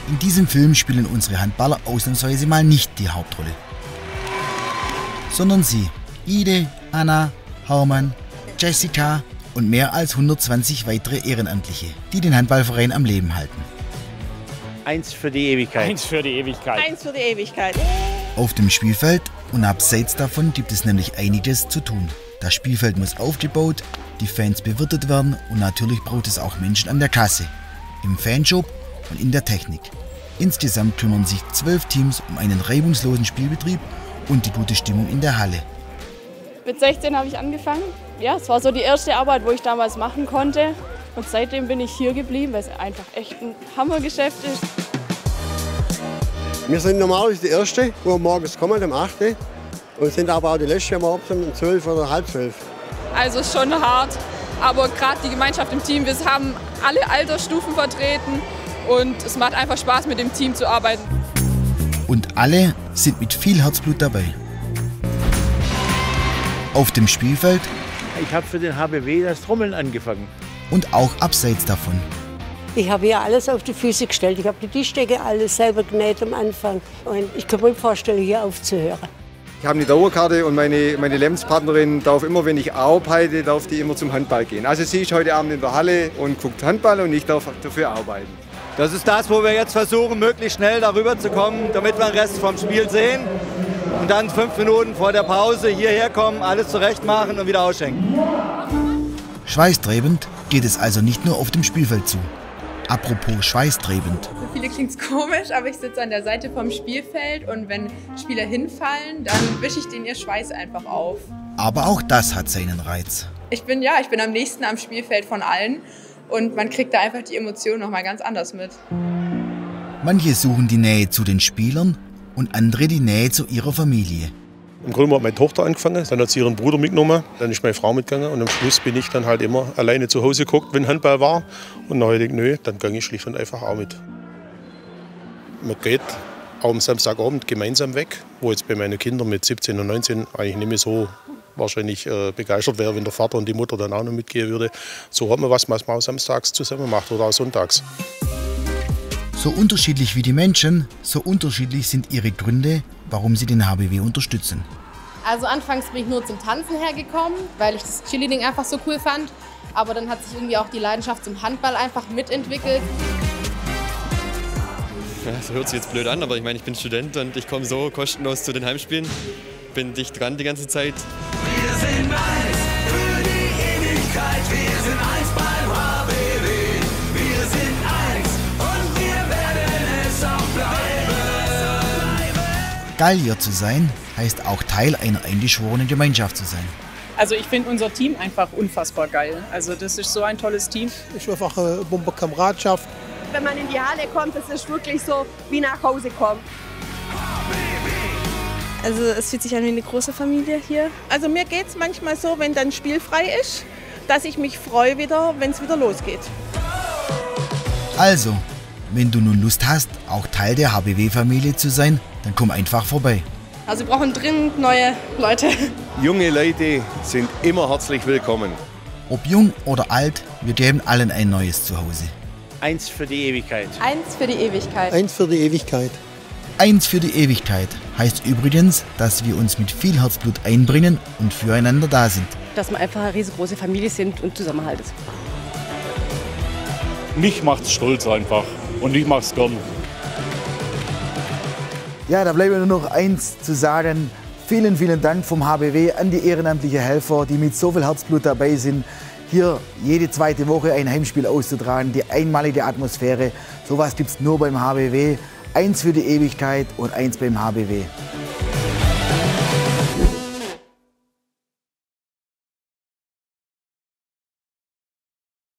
In diesem Film spielen unsere Handballer ausnahmsweise mal nicht die Hauptrolle, sondern sie, Ide, Anna, Hermann, Jessica und mehr als 120 weitere Ehrenamtliche, die den Handballverein am Leben halten. Eins für die Ewigkeit. Eins für die Ewigkeit. Eins für die Ewigkeit. Auf dem Spielfeld und abseits davon gibt es nämlich einiges zu tun. Das Spielfeld muss aufgebaut, die Fans bewirtet werden und natürlich braucht es auch Menschen an der Kasse, im Fanshop und in der Technik. Insgesamt kümmern sich 12 Teams um einen reibungslosen Spielbetrieb und die gute Stimmung in der Halle. Mit 16 habe ich angefangen. Ja, es war so die erste Arbeit, wo ich damals machen konnte. Und seitdem bin ich hier geblieben, weil es einfach echt ein Hammergeschäft ist. Wir sind normalerweise die Erste, wo wir morgens kommen, um 8 Uhr. Und sind aber auch die Letzte, am Abend um 12 oder halb 12. Also schon hart, aber gerade die Gemeinschaft im Team, wir haben alle Altersstufen vertreten und es macht einfach Spaß, mit dem Team zu arbeiten. Und alle sind mit viel Herzblut dabei. Auf dem Spielfeld. Ich habe für den HBW das Trommeln angefangen. Und auch abseits davon. Ich habe hier alles auf die Füße gestellt. Ich habe die Tischdecke alles selber genäht am Anfang. Und ich kann mir vorstellen, hier aufzuhören. Ich habe eine Dauerkarte und meine Lebenspartnerin darf immer, wenn ich arbeite, darf die immer zum Handball gehen. Also sie ist heute Abend in der Halle und guckt Handball und ich darf dafür arbeiten. Das ist das, wo wir jetzt versuchen, möglichst schnell darüber zu kommen, damit wir den Rest vom Spiel sehen. Und dann 5 Minuten vor der Pause hierher kommen, alles zurecht machen und wieder ausschenken. Schweißtreibend geht es also nicht nur auf dem Spielfeld zu. Apropos schweißtreibend. Für viele klingt es komisch, aber ich sitze an der Seite vom Spielfeld und wenn Spieler hinfallen, dann wische ich denen ihr Schweiß einfach auf. Aber auch das hat seinen Reiz. Ich bin am nächsten am Spielfeld von allen und man kriegt da einfach die Emotionen noch mal ganz anders mit. Manche suchen die Nähe zu den Spielern und andere die Nähe zu ihrer Familie. Im Grunde hat meine Tochter angefangen, dann hat sie ihren Bruder mitgenommen, dann ist meine Frau mitgegangen und am Schluss bin ich dann halt immer alleine zu Hause geguckt, wenn Handball war. Und heute, nö, dann gehe ich schlicht und einfach auch mit. Man geht auch am Samstagabend gemeinsam weg, wo jetzt bei meinen Kindern mit 17 und 19 eigentlich nicht mehr so wahrscheinlich begeistert wäre, wenn der Vater und die Mutter dann auch noch mitgehen würde. So hat man was man auch samstags zusammen macht oder auch sonntags. So unterschiedlich wie die Menschen, so unterschiedlich sind ihre Gründe, warum sie den HBW unterstützen. Also anfangs bin ich nur zum Tanzen hergekommen, weil ich das Cheerleading einfach so cool fand. Aber dann hat sich irgendwie auch die Leidenschaft zum Handball einfach mitentwickelt. Ja, das hört sich jetzt blöd an, aber ich meine, ich bin Student und ich komme so kostenlos zu den Heimspielen. Bin dicht dran die ganze Zeit. Wir sind eins für die Ewigkeit, wir sind eins beim HBW. Wir sind eins und wir werden es auch bleiben. Gallier zu sein, heißt auch Teil einer eingeschworenen Gemeinschaft zu sein. Also ich finde unser Team einfach unfassbar geil. Also das ist so ein tolles Team. Ich habe einfach eine Bombenkameradschaft. Wenn man in die Halle kommt, das ist wirklich so wie nach Hause kommen. Also es fühlt sich an wie eine große Familie hier. Also mir geht es manchmal so, wenn dann spielfrei ist, dass ich mich freue wieder, wenn es wieder losgeht. Also, wenn du nun Lust hast, auch Teil der HBW-Familie zu sein, dann komm einfach vorbei. Also wir brauchen dringend neue Leute. Junge Leute sind immer herzlich willkommen. Ob jung oder alt, wir geben allen ein neues Zuhause. Eins für die Ewigkeit. Eins für die Ewigkeit. Eins für die Ewigkeit. Eins für die Ewigkeit heißt übrigens, dass wir uns mit viel Herzblut einbringen und füreinander da sind. Dass wir einfach eine riesengroße Familie sind und Zusammenhalt ist. Mich macht's stolz einfach und ich mach's gern. Ja, da bleibt mir nur noch eins zu sagen. Vielen, vielen Dank vom HBW an die ehrenamtlichen Helfer, die mit so viel Herzblut dabei sind, hier jede zweite Woche ein Heimspiel auszutragen. Die einmalige Atmosphäre, sowas gibt's nur beim HBW. Eins für die Ewigkeit und eins beim HBW.